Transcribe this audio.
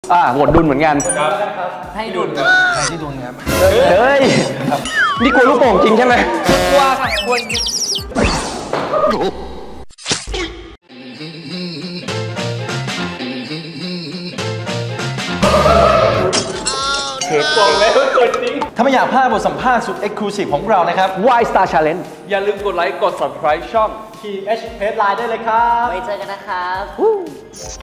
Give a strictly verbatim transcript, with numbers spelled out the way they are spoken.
อ่าโหวตดุลเหมือนกันให้ดุลให้ที่ดุลครับเฮ้ยนี่กลัวลูกโป่งจริงใช่ไหมกลัวค่ะกลัวบอกแล้วตัวจริงถ้าไม่อยากพลาดบทสัมภาษณ์สุด Exclusive ของเรานะครับ Y Star Challenge อย่าลืมกดไลค์กด Subscribe ช่อง ที เอช Headline ได้เลยครับไว้เจอกันนะครับ